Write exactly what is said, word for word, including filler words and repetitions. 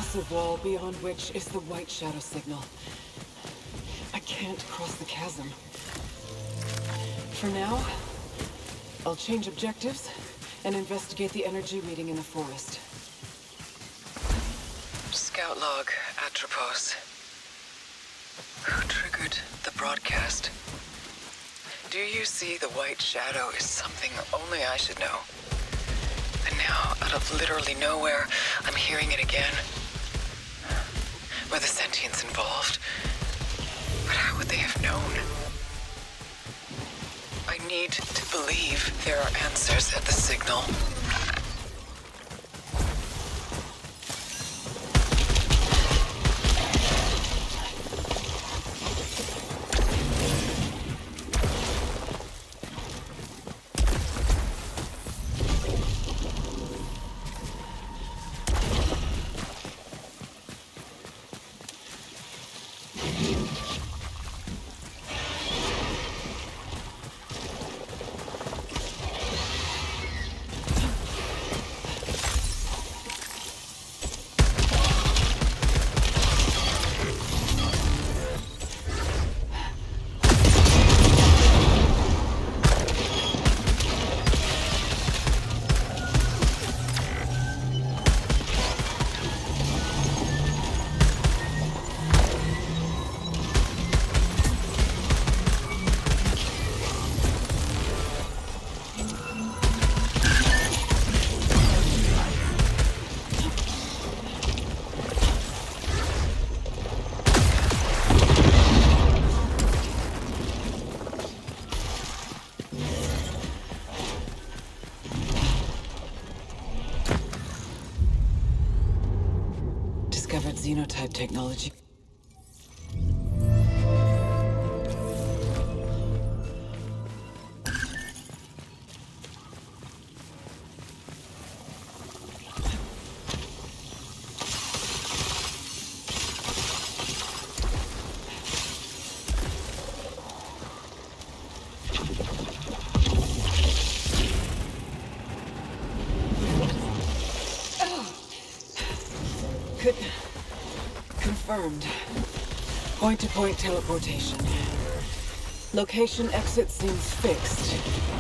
massive wall beyond which is the White Shadow signal. I can't cross the chasm. For now, I'll change objectives and investigate the energy reading in the forest. Scout log, Atropos. Who triggered the broadcast? Do you see the White Shadow is something only I should know? And now, out of literally nowhere, I'm hearing it again. Were the sentients involved? But how would they have known? I need to believe there are answers at the signal. Discovered xenotype technology. Could... Confirmed. Point-to-point teleportation. Location exit seems fixed.